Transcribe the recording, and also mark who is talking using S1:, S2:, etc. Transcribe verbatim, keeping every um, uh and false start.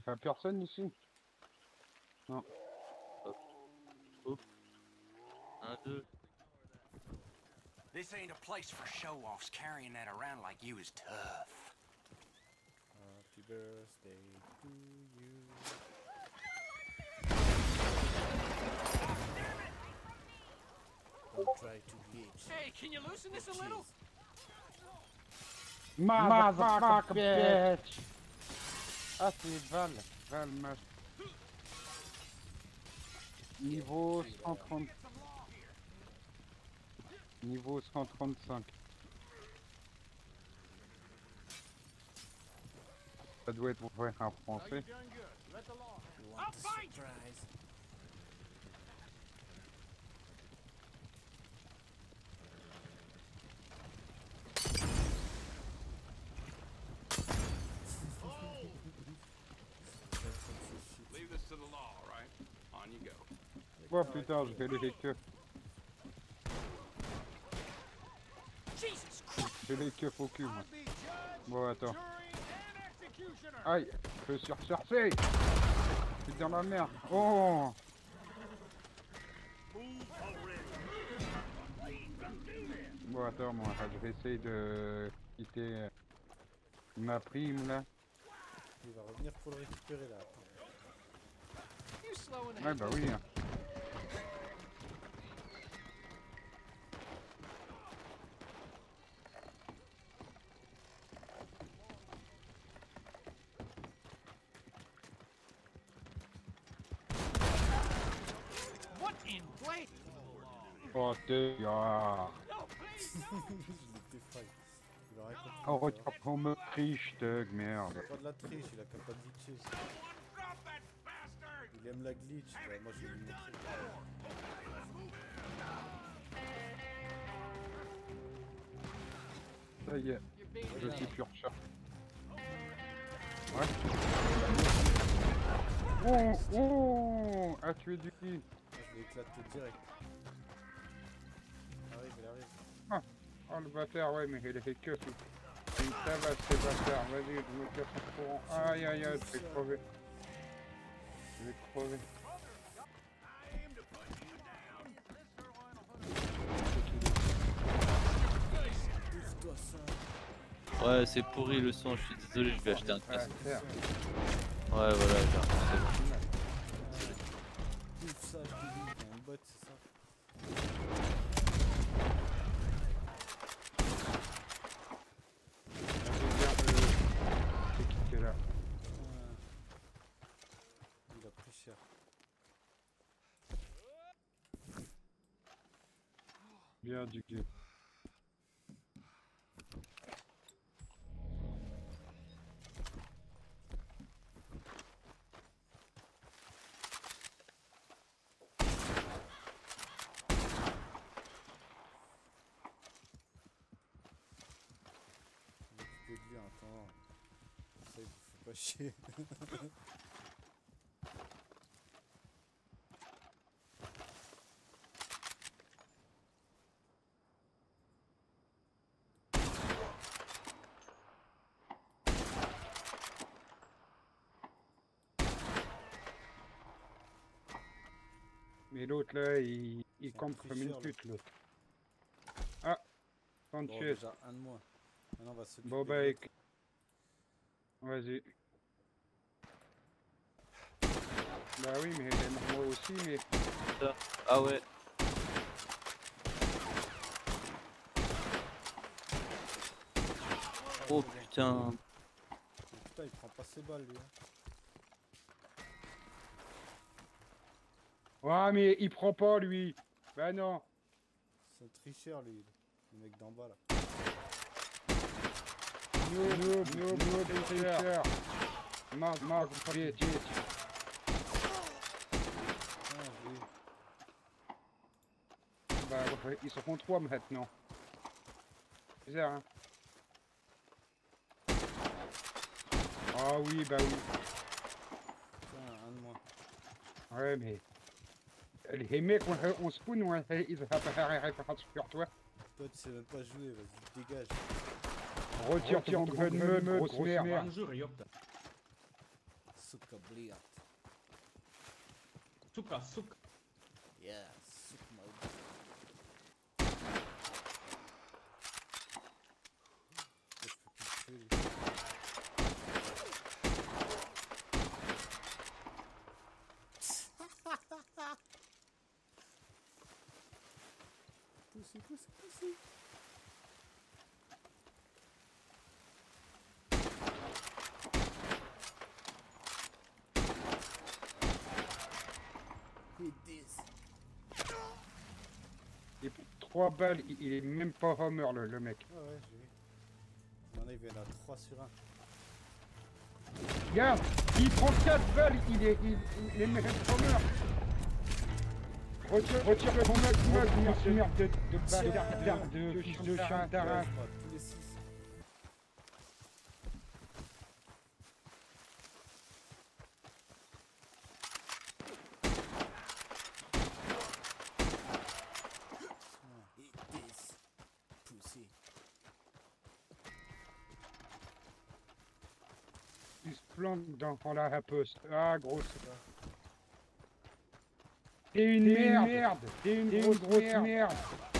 S1: Enfin, personne ici. Non.
S2: Hop. Hop. Un, deux.
S3: This ain't a place for show-offs. Carrying that around like you is tough.
S4: Happy birthday to you. Don't try to glitch.
S3: Hey, can you loosen this a little?
S1: Motherfucker, bitch! Ah, c'est Val. Val, match. Niveau cent trente. Niveau cent trente-cinq. Ça doit être vrai un français.
S4: You want a surprise?
S3: Leave this to the law, right? On you go.
S1: Oh putain, je vais les queues. J'ai les queues au cul, moi. Bon, attends. Aïe, je suis recherché. Je suis dans la merde. Oh! Bon, attends, moi, je vais essayer de quitter ma prime, là.
S4: Il va revenir pour le récupérer là.
S1: Ouais, bah oui. Hein.
S3: What in blade?
S1: Oh, t'es... Ah.
S4: Il était faille. Il aurait compris.
S1: Oh, regarde qu'on me triche, Tug, merde.
S4: C'est pas de la triche, il a qu'à pas glitcher. Il aime la glitch, quoi. Moi je vais lui montrer.
S1: Ça y est, je suis plus recherché. Ouais. Oh, oh, a tué du qui?
S4: Moi je l'ai éclaté direct. Arrive, il arrive.
S1: Ah, oh le bâtard, ouais, mais il a fait que tout. Il tabasse ces bâtards, vas-y, je me casse en courant. Aïe aïe aïe, je vais crever. Je vais crever.
S4: Pousse-toi ça.
S2: Ouais, c'est pourri le son, je suis désolé, je vais acheter un casque.
S1: Ouais,
S2: Ouais, voilà, j'ai un
S4: Pousse ça, je te dis, il y a un bot, c'est ça.
S1: c'est qui qui est là?
S4: Il a pris cher.
S1: Bien du cul.
S4: De lui, attends. Ça, il vous fait pas chier.
S1: Mais l'autre là, il, il
S4: C'est un
S1: campe comme une
S4: tricheur,
S1: pute l'autre. Ah,
S4: Bon,
S1: Sanchez.
S4: déjà un de moins. Maintenant, on va s'occuper
S1: Bon
S4: de
S1: bah,
S4: l'autre.
S1: éc- vas-y. Bah oui, mais moi aussi, mais...
S2: Ça. Ah ouais. Oh putain.
S4: Putain, il prend pas ses balles, lui. Hein.
S1: Ouais, mais il prend pas, lui. Bah non.
S4: C'est un tricheur, lui. Le mec d'en bas, là.
S1: Noob, noob, noob, noob, tricheur. Marc, Marc, bitch.
S4: Ah, oui.
S1: Bah, ouais, ils seront trois maintenant. C'est ça, hein. Ah oui, bah oui.
S4: Putain, un de moins.
S1: Ouais, mais... Les mecs, on, on spawn, on, ils ont pas référence sur toi.
S4: Toi, tu sais même pas jouer, vas-y, dégage.
S1: Retire ton gun meule, grosse merde.
S5: Bonjour, Yopta.
S4: Suka bliat.
S5: Suka, suka.
S4: Yeah, suk my That's freaking pretty. Pussy, pussy, pussy. Hit this.
S1: Et pour trois balles, il, il est même pas Homer le, le mec.
S4: Ah ouais, j'ai vu. Maintenant il vient à trois sur un.
S1: Regarde, il prend quatre balles, il est, il, il est même Homer. Retire, retire le Homer, de merde de, de bâtard, de, de fils de chien d'arabe.
S4: Je crois, tous les six. Eat this, pussy.
S1: Il se plante dans, dans la rapeuse. Ah, grosse. T'es une merde, t'es une grosse, grosse merde.